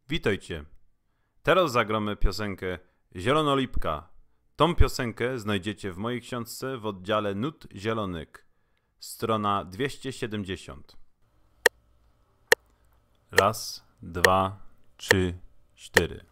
Witajcie. Teraz zagramy piosenkę Zielonolipka. Tą piosenkę znajdziecie w mojej książce w oddziale Nut Zielonych. Strona 270. Raz, dwa, trzy, cztery.